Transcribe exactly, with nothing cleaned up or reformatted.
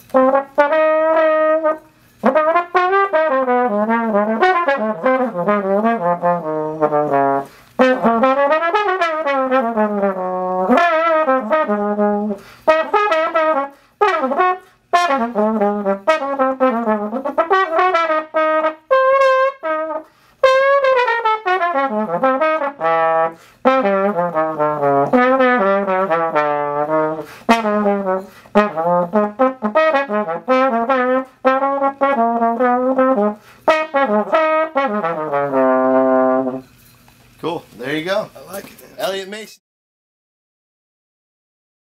Cool. There you go. I like it. Elliot Mason.